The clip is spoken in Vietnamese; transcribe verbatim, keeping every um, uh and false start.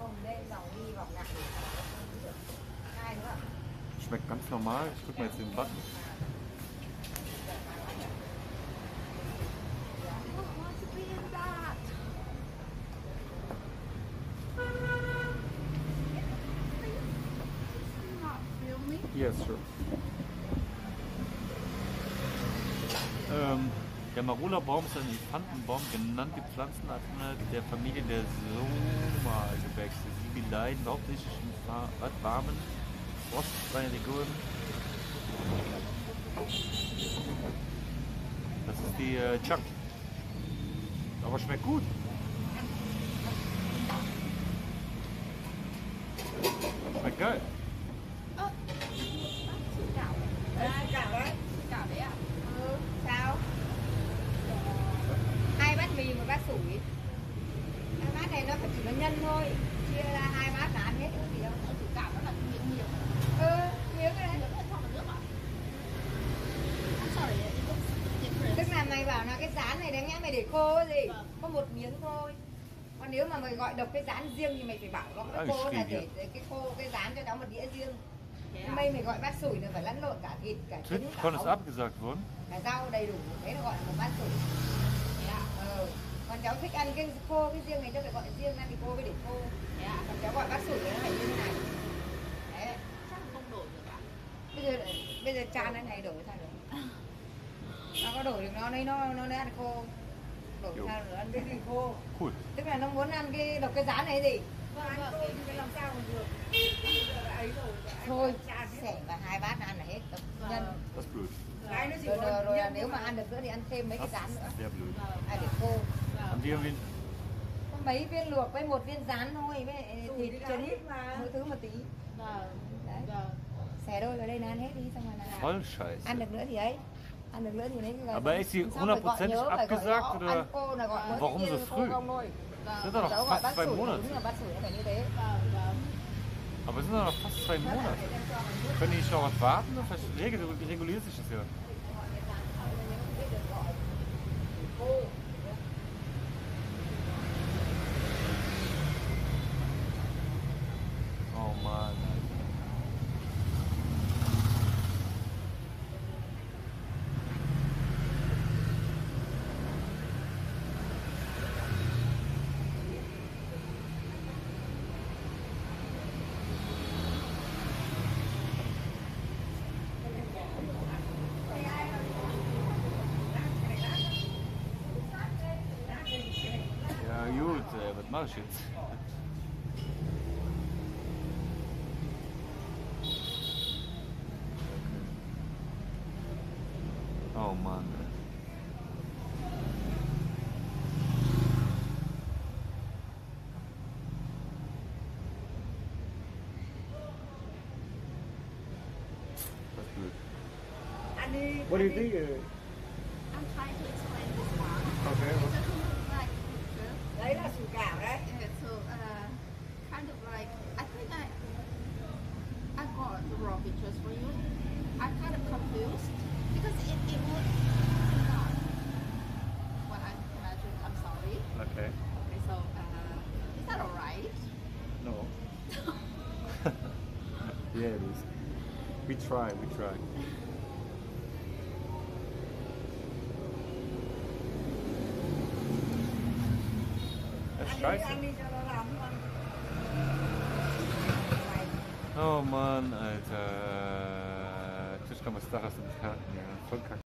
Schmeckt ganz normal. Ich drück mal jetzt den Button. Yes, sure. Ähm, der Marula-Baum ist ein Elefantenbaum, genannt die Pflanzenart der Familie der Sommergewächse. Sie gedeihen hauptsächlich in warmen, frostfreien Regionen. Das ist die äh, Chuck. Aber schmeckt gut. Schmeckt geil. Sao? Hai bát mì một bát sủi. Hai bát này nó phải chỉ là nhân thôi, chia ra hai bát là ăn hết cái gì đâu. Sủi cảo nó là miếng nhiều. Ừ, miếng cái đấy. Nó là cho vào nước à? I'm sorry, it looks different. Tức là mày bảo là cái rán này đáng nhẽ mày để khô cái gì? Có một miếng thôi. Còn nếu mà mày gọi độc cái rán riêng thì mày phải bảo nó cái khô là để, để cái khô cái rán cho nó một đĩa riêng. Mày mày gọi bát sủi là phải lẫn lộn cả thịt, cả trứng, cả Von ist abgesagt worden. cả rau đầy đủ, thế là gọi là một bát sủi. Ừ. Còn cháu thích ăn cái khô, cái riêng này cho phải gọi riêng, ăn thì cô mới để khô. Còn cháu gọi bát sủi nó phải như thế này. Đấy. Chắc không đổi được à? Bây giờ bây giờ chan cái này đổi sao được? Nó có đổi được nó đấy, nó nó nó ăn khô. Đổi sao nữa, ăn cái gì khô? Cool. Tức là nó muốn ăn cái độc cái rán này gì? Vâng, vâng, cái làm sao mà được. Thôi, xẻ và hai bát ăn là hết tập nhân. Das ist blöd. Rồi, rồi, rồi nếu mà ăn được nữa thì ăn thêm mấy cái rán nữa. Sehr blöd. À để khô. Haben die irgendwie... Có mấy viên luộc với một viên rán thôi, với thịt trứng, mỗi thứ một tí. vâng, Đấy. vâng. Xẻ đôi vào đây là ăn hết đi, xong rồi là Voll scheiße. ăn được nữa thì ấy. Ăn được nữa thì lấy cái Aber ist sie hundertprozentig abgesagt oder warum so früh? Sind doch noch fast zwei Monate. Aber es sind doch noch fast zwei Monate. Können die nicht noch was warten? Vielleicht regel- reguliert sich das ja. Oh Mann. Ja gut, äh, was mache ich jetzt? Oh Mann. That's good. What do you think? I'm trying to explain this one. Okay. It doesn't look like picture. Đấy là sủi cảo đấy. Yeah, so uh, kind of like I think I I got the wrong pictures for you. I'm kind of confused because it, it would not what I imagined. I'm sorry. Okay. Okay, so uh, is that alright? No. Yeah, it is. We try, we try. Das ist scheiße. Oh Mann, Alter. Tischkammer ist da, hast du nicht Karten, ja. Voll kacke.